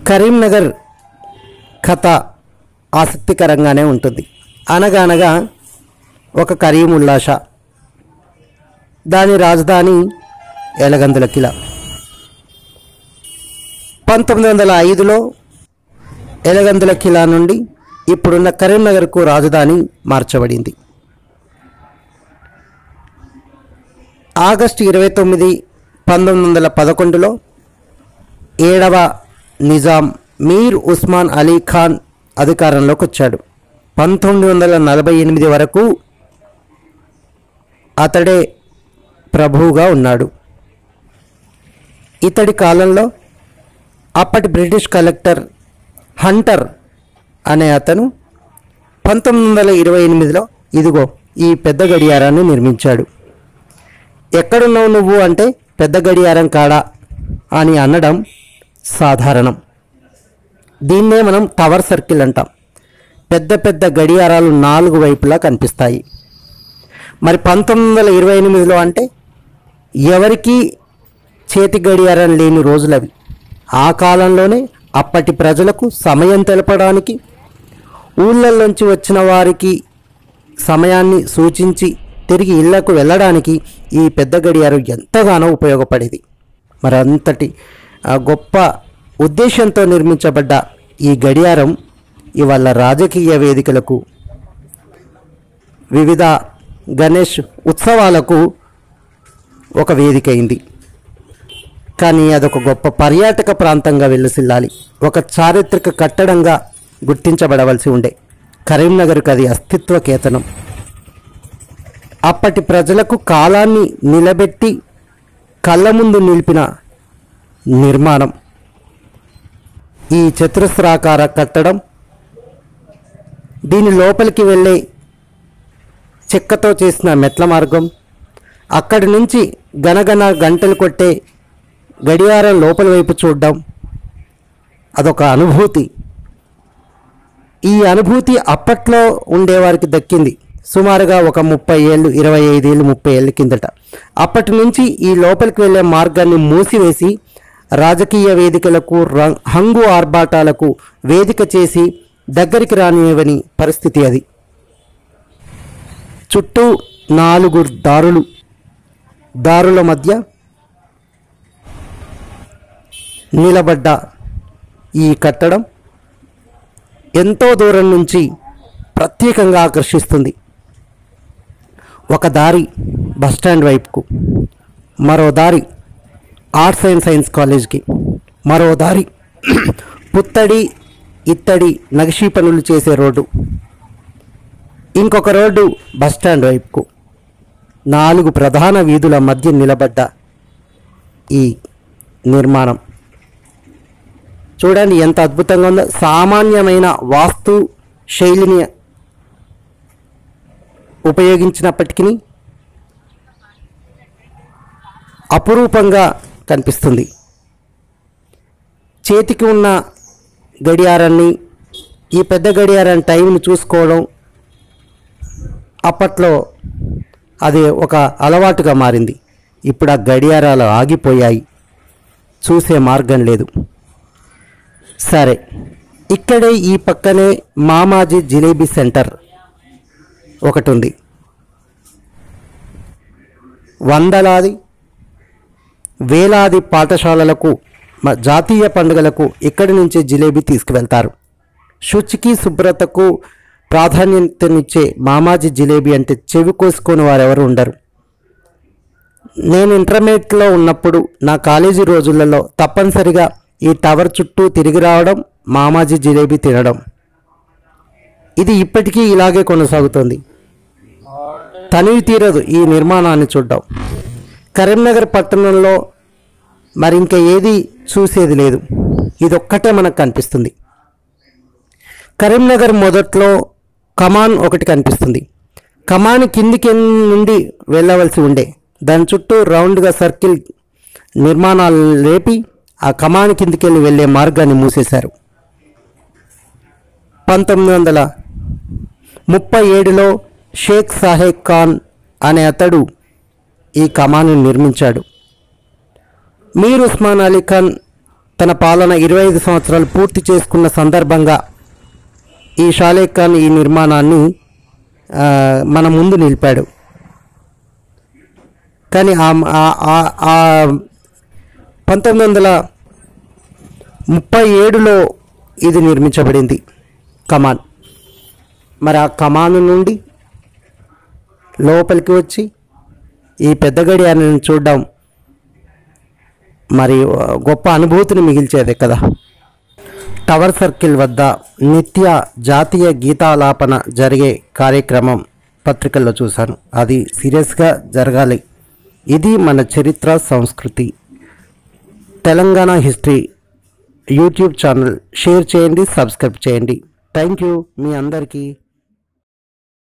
కరీంనగర్ కథ ఆసక్తికరంగానే ఉంటుంది. అనగనగా ఒక కరీముల్లా షా, దాని రాజధాని ఎలగందుల కిలా. 1905లో ఎలగందుల కిలా నుండి ఇప్పుడున్న కరీంనగర్కు రాజధాని మార్చబడింది. ఆగస్టు 29, 1911లో 7వ నిజాం మీర్ ఉస్మాన్ అలీ ఖాన్ అధికారంలోకి వచ్చాడు. 1948 వరకు అతడే ప్రభువుగా ఉన్నాడు. ఇతడి కాలంలో అప్పటి బ్రిటిష్ కలెక్టర్ హంటర్ అనే అతను 1928లో ఇదిగో ఈ పెద్ద గడియారాన్ని నిర్మించాడు. ఎక్కడున్నావు నువ్వు అంటే పెద్ద గడియారం కాడా అని అనడం సాధారణం. దీన్నే మనం టవర్ సర్కిల్ అంటాం. పెద్ద పెద్ద గడియారాలు 4 వైపులా కనిపిస్తాయి. మరి 1928లో అంటే ఎవరికీ చేతి గడియారం లేని రోజులవి. ఆ కాలంలోనే అప్పటి ప్రజలకు సమయం తెలపడానికి, ఊళ్ళల్లోంచి వచ్చిన వారికి సమయాన్ని సూచించి తిరిగి ఇళ్లకు వెళ్ళడానికి ఈ పెద్ద గడియారం ఎంతగానో ఉపయోగపడేది. మరి అంతటి గొప్ప ఉద్దేశంతో నిర్మించబడ్డ ఈ గడియారం ఇవాళ రాజకీయ వేదికలకు, వివిధ గణేష్ ఉత్సవాలకు ఒక వేదిక అయింది. కానీ అదొక గొప్ప పర్యాటక ప్రాంతంగా వెలుసిల్లాలి, ఒక చారిత్రక కట్టడంగా గుర్తించబడవలసి ఉండే. కరీంనగర్కి అది అస్తిత్వ కేతనం. అప్పటి ప్రజలకు కాలాన్ని నిలబెట్టి కళ్ళ ముందు నిలిపిన నిర్మాణం ఈ చతురస్రాకార కట్టడం. దీని లోపలికి వెళ్ళే చెక్కతో చేసిన మెట్ల మార్గం, అక్కడి నుంచి గనగన గంటలు కొట్టే గడియారం లోపలి వైపు చూడడం, అదొక అనుభూతి. ఈ అనుభూతి అప్పట్లో ఉండేవారికి దక్కింది సుమారుగా ఒక 30 ఏళ్ళు, 25 ఏళ్ళు, 30 ఏళ్ళ కిందట. అప్పటి నుంచి ఈ లోపలికి వెళ్ళే మార్గాన్ని మూసివేసి రాజకీయ వేదికలకు, హంగు ఆర్భాటాలకు వేదిక చేసి దగ్గరికి రానివ్వని పరిస్థితి అది. చుట్టూ 4 దారుల మధ్య నిలబడ్డ ఈ కట్టడం ఎంతో దూరం నుంచి ప్రత్యేకంగా ఆకర్షిస్తుంది. ఒక దారి బస్టాండ్ వైపుకు, మరో దారి ఆర్ట్స్ అండ్ సైన్స్ కాలేజ్కి, మరో దారి పుత్తడి ఇత్తడి నగిషీ పనులు చేసే రోడ్డు, ఇంకొక రోడ్డు బస్టాండ్ వైపుకు. 4 ప్రధాన వీధుల మధ్య నిలబడ్డ ఈ నిర్మాణం చూడండి ఎంత అద్భుతంగా ఉందో. సామాన్యమైన వాస్తు శైలిని ఉపయోగించినప్పటికీ అపురూపంగా కనిపిస్తుంది. చేతికి ఉన్న గడియారాన్ని, ఈ పెద్ద గడియారం టైంని చూసుకోవడం అప్పట్లో అది ఒక అలవాటుగా మారింది. ఇప్పుడు ఆ గడియారాలు ఆగిపోయాయి, చూసే మార్గం లేదు. సరే, ఇక్కడే ఈ పక్కనే మామాజీ జిలేబీ సెంటర్ ఒకటి ఉంది. వందలాది వేలాది పాఠశాలలకు, జాతీయ పండుగలకు ఇక్కడి నుంచే జిలేబీ తీసుకువెళ్తారు. శుచికి శుభ్రతకు ప్రాధాన్యతనిచ్చే మామాజీ జిలేబీ అంటే చెవి కోసుకొని వారెవరు ఉండరు. నేను ఇంటర్మీడియట్లో ఉన్నప్పుడు నా కాలేజీ రోజులలో తప్పనిసరిగా ఈ టవర్ చుట్టూ తిరిగి రావడం, మామాజీ జిలేబీ తినడం. ఇది ఇప్పటికీ ఇలాగే కొనసాగుతుంది. తనివి తీరదు ఈ నిర్మాణాన్ని చూడడం. కరీంనగర్ పట్టణంలో మరి ఇంకా ఏది చూసేది లేదు, ఇదొక్కటే మనకు కనిపిస్తుంది. కరీంనగర్ మొదట్లో కమాన్ ఒకటి కనిపిస్తుంది. కమాన్ కిందికి నుండి వెళ్ళవలసి ఉండే, దాని చుట్టూ రౌండ్గా సర్కిల్ నిర్మాణాలు లేపి ఆ కమాన్ కిందికి వెళ్ళే మార్గాన్ని మూసేశారు. 1937లో షేక్ సాహెబ్ ఖాన్ అనే అతడు ఈ కమాను నిర్మించాడు. మీర్ ఉస్మాన్ అలీ ఖాన్ తన పాలన 25 సంవత్సరాలు పూర్తి చేసుకున్న సందర్భంగా ఈ షాలే ఖాన్ ఈ నిర్మాణాన్ని మన ముందు నిలిపాడు. కానీ 1937లో ఇది నిర్మించబడింది కమాన్. మరి ఆ కమాను నుండి లోపలికి వచ్చి ఈ పెద్ద గడియారాన్ని చూడడం మరి గొప్ప అనుభూతిని మిగిల్చేదే కదా. టవర్ సర్కిల్ వద్ద నిత్య జాతీయ గీతాలాపన జరిగే కార్యక్రమం పత్రికల్లో చూశాను. అది సీరియస్గా జరగాలి. ఇది మన చరిత్ర సంస్కృతి. Telangana history YouTube channel share చేయండి, సబ్స్క్రైబ్ చేయండి. థ్యాంక్ యూ మీ అందరికీ.